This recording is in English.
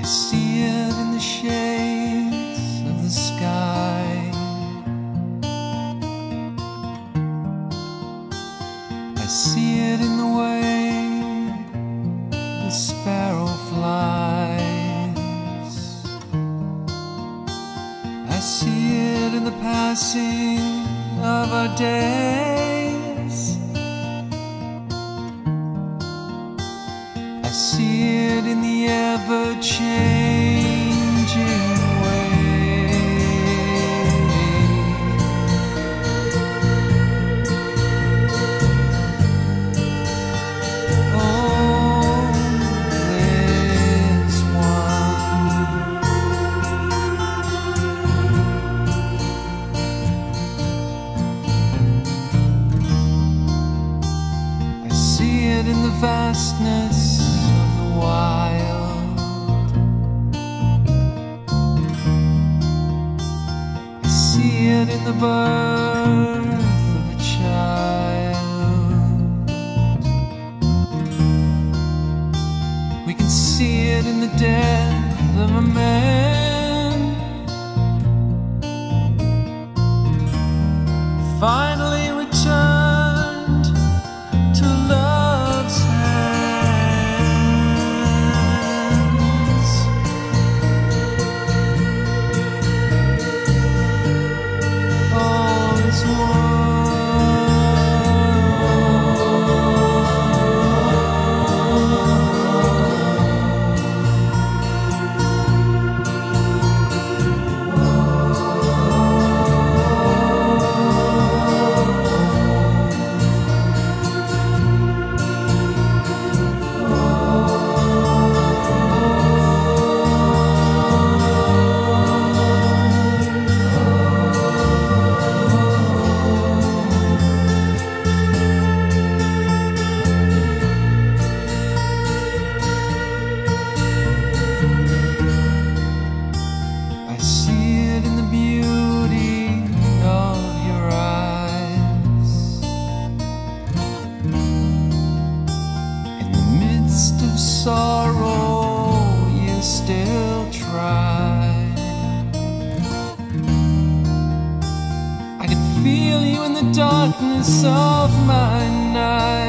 see it in the shades of the sky. I see it in the way the sparrow flies. I see it in the passing of our days. I see it in the ever-changing way. Oh, there's one. I see it in the vastness wild. I see it in the birth of a child. We can see it in the death of a man. Finally returned to love's hand. All is one. I see it in the beauty of your eyes. In the midst of sorrow, you still try. I can feel you in the darkness of my night.